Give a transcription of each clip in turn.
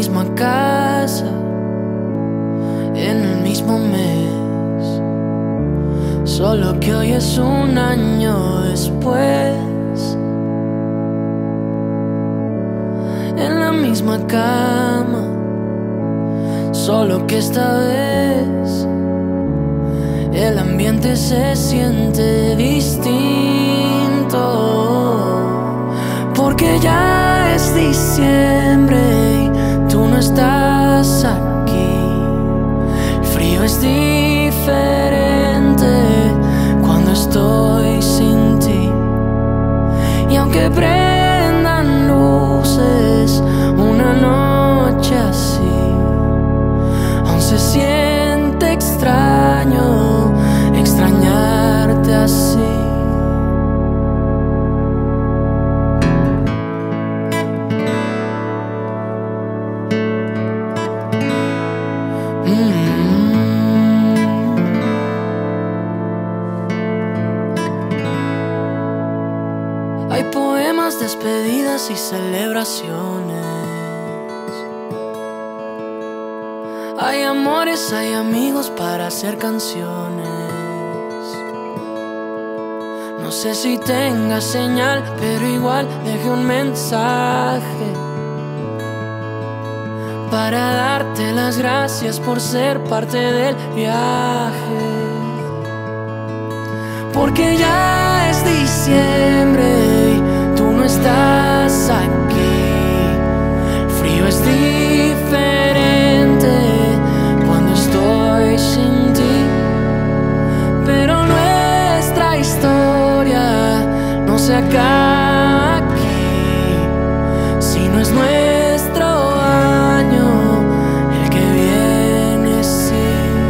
misma casa, en el mismo mes, solo que hoy es un año después. En la misma cama, solo que esta vez el ambiente se siente distinto, porque ya es diciembre y tú no estás aquí. El frío es diferente cuando estoy sin ti, y aunque prendan luces una noche así, aún se siente extraño extrañarte así. Hay poemas, despedidas y celebraciones. Hay amores, hay amigos para hacer canciones. No sé si tenga señal, pero igual dejé un mensaje para darte las gracias por ser parte del viaje. Porque ya es diciembre y tú no estás aquí. El frío es diferente cuando estoy sin ti, pero nuestra historia no se acaba aquí, si no es nuestro año el que viene, sí,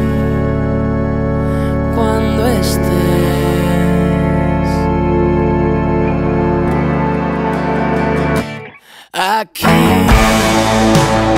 cuando estés aquí.